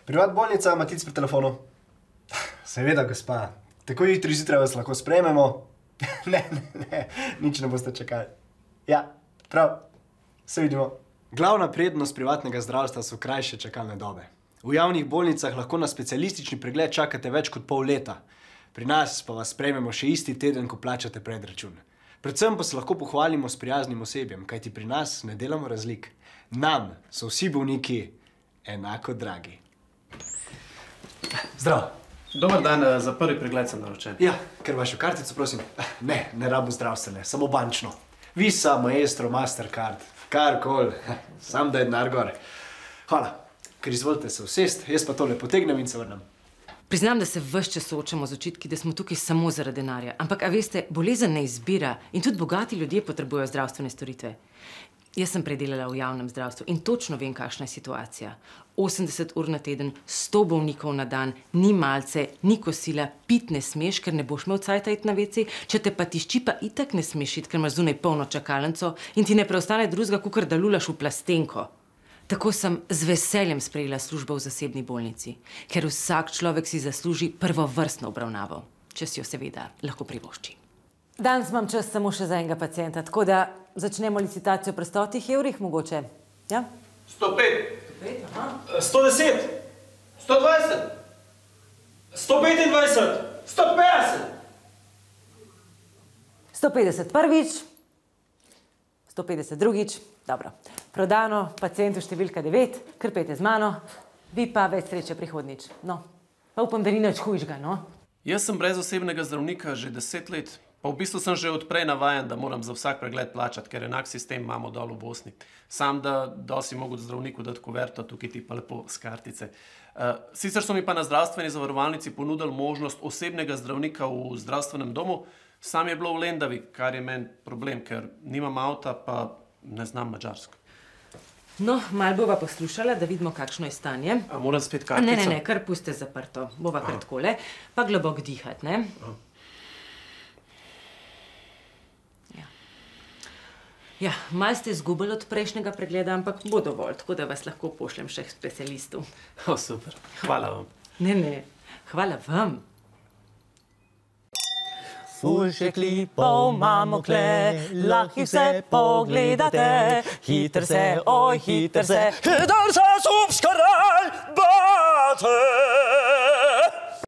Privat bolnica, Matic pri telefonu. Seveda, gospa. Tako jutri zjutraj vas lahko sprejmemo. Ne, nič ne boste čakali. Ja, prav. Se vidimo. Glavna prednost privatnega zdravstva so krajše čakalne dobe. V javnih bolnicah lahko na specialistični pregled čakate več kot pol leta. Pri nas pa vas sprejmemo še isti teden, ko plačate predračun. Predvsem pa se lahko pohvalimo s prijaznim osebjem, kajti pri nas ne delamo razlik. Nam so vsi bolniki enako dragi. Zdravo. Dobar dan, za prvi pregled sem naročen. Ja, ker vašo kartico, prosim. Ne rabo zdravstvene, samo bančno. Visa, Maestro, Mastercard, karkoli, sam da je denar gor. Hvala, ker izvolite se usest, jaz pa tole potegnem in se vrnem. Priznam, da se ves čas soočamo z očitki, da smo tukaj samo zaradi denarja. Ampak, a veste, bolezen ne izbira in tudi bogati ljudje potrebujejo zdravstvene storitve. Jaz sem predelala v javnem zdravstvu in točno vem, kakšna je situacija. 80 ur na teden, 100 bolnikov na dan, ni malce, ni kosila, pit ne smeš, ker ne boš imel cajta iti na WC, če te pa tišči, pa itak ne smeš iti, ker imaš zunaj polno čakalnico in ti ne preostane drugega, kakor da lulaš v plastenko. Tako sem z veseljem sprejela službo v zasebni bolnici, ker vsak človek si zasluži prvovrstno obravnavo, če si jo seveda lahko privošči. Danes imam čas samo še za enega pacienta, tako da začnemo licitacijo pri 100 evrih, mogoče. Ja? 105. 105, 110. 120. 125. 150. 150 prvič, 150 drugič. Dobro. Prodano, pacientu številka 9, krpete z mano, vi pa več sreče prihodnič. No, pa upam, da ni nič hujšega, no? Jaz sem brez osebnega zdravnika že 10 let. Pa v bistvu sem že odprej navajen, da moram za vsak pregled plačati, ker enak sistem imamo dol v Bosni. Sam, da dosti mogo zdravniku dati kuverto, tukaj ti pa lepo z kartice. Sicer so mi pa na zdravstveni zavarovalnici ponudili možnost osebnega zdravnika v zdravstvenem domu, sam je bilo v Lendavi, kar je meni problem, ker nimam avta, pa ne znam madžarsko. No, malo bova poslušala, da vidimo, kakšno je stanje. A moram spet kartico? Ne, kar puste zaprto. Bova kar takole, pa globoko dihati, ne? Ja, malo ste izgubili od prejšnjega pregleda, ampak bo dovolj, tako da vas lahko pošljem še k specialistu. Super, hvala vam. Ne, hvala vam. Ful še klipov imamo kle, lahko vse pogledate. Hiter se, oj, hiter se, subskrajbate.